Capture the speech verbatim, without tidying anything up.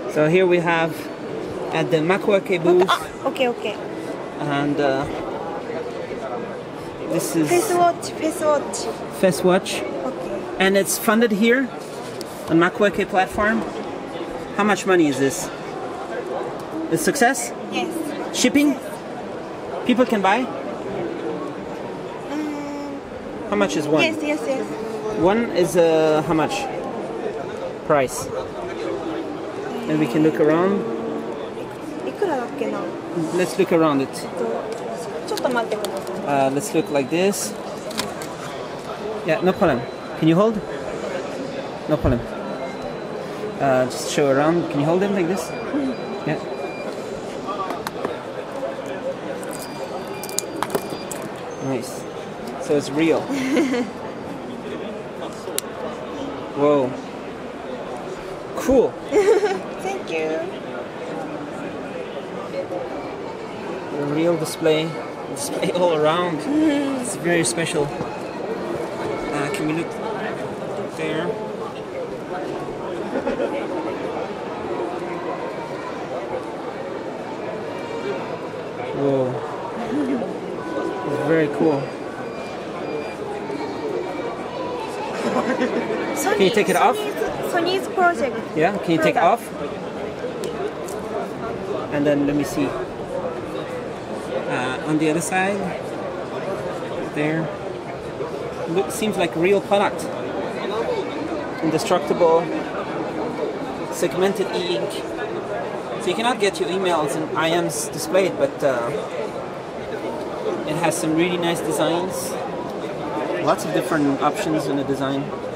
So here we have at the Makoake booth, Okay, okay. and uh, this is Face watch, face watch. Fest Watch, Okay. and it's funded here on Makoake platform. How much money is this? A success? Yes. Shipping? People can buy? Um, How much is one? yes, yes, yes. One is uh, how much? Price. And we can look around. いくらだっけな。 Let's look around it. ちょっと待ってください。 Uh, let's look like this. Yeah, no problem. Can you hold? No problem. Uh, just show around. Can you hold them like this? Yeah. Nice. So it's real. Whoa. Cool. Thank you. A real display. Display all around. It's very special. Uh, can we look there? Whoa. It's very cool. Can you take it off? Sony's project. Yeah, can you take it off? And then let me see. Uh, on the other side, there. Look, seems like real product. Indestructible, segmented e-ink. So you cannot get your emails and I Ms displayed, but uh, it has some really nice designs. Lots of different options in the design.